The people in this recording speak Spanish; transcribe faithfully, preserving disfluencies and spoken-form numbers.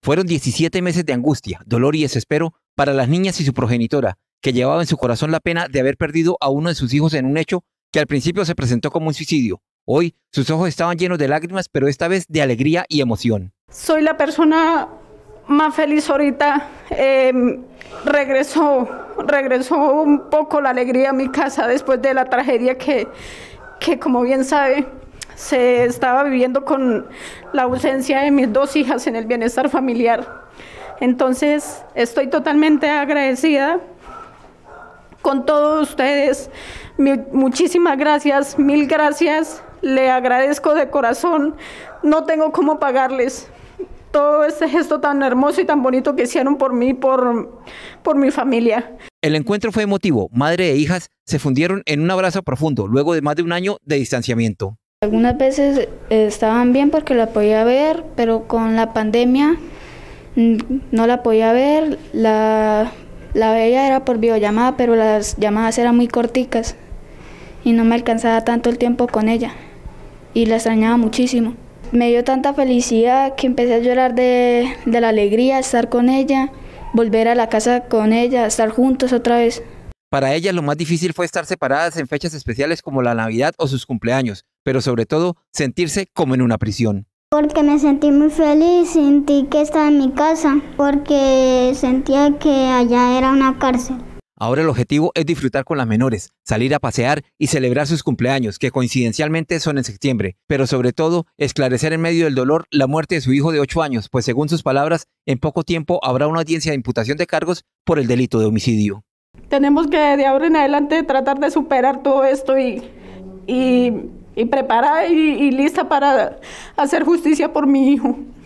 Fueron diecisiete meses de angustia, dolor y desespero para las niñas y su progenitora, que llevaba en su corazón la pena de haber perdido a uno de sus hijos en un hecho que al principio se presentó como un suicidio. Hoy, sus ojos estaban llenos de lágrimas, pero esta vez de alegría y emoción. Soy la persona más feliz ahorita. Eh, regresó, regresó un poco la alegría a mi casa después de la tragedia que, que como bien sabe, se estaba viviendo con la ausencia de mis dos hijas en el bienestar familiar. Entonces, estoy totalmente agradecida con todos ustedes. Mi, muchísimas gracias, mil gracias. Le agradezco de corazón. No tengo cómo pagarles todo este gesto tan hermoso y tan bonito que hicieron por mí, por, por mi familia. El encuentro fue emotivo. Madre e hijas se fundieron en un abrazo profundo luego de más de un año de distanciamiento. Algunas veces estaban bien porque la podía ver, pero con la pandemia no la podía ver. La, la veía era por videollamada, pero las llamadas eran muy corticas y no me alcanzaba tanto el tiempo con ella y la extrañaba muchísimo. Me dio tanta felicidad que empecé a llorar de, de la alegría de estar con ella, volver a la casa con ella, estar juntos otra vez. Para ellas lo más difícil fue estar separadas en fechas especiales como la Navidad o sus cumpleaños, pero sobre todo sentirse como en una prisión. Porque me sentí muy feliz, sentí que estaba en mi casa, porque sentía que allá era una cárcel. Ahora el objetivo es disfrutar con las menores, salir a pasear y celebrar sus cumpleaños, que coincidencialmente son en septiembre, pero sobre todo esclarecer en medio del dolor la muerte de su hijo de ocho años, pues según sus palabras, en poco tiempo habrá una audiencia de imputación de cargos por el delito de homicidio. Tenemos que de ahora en adelante tratar de superar todo esto y, y, y preparar y, y lista para hacer justicia por mi hijo.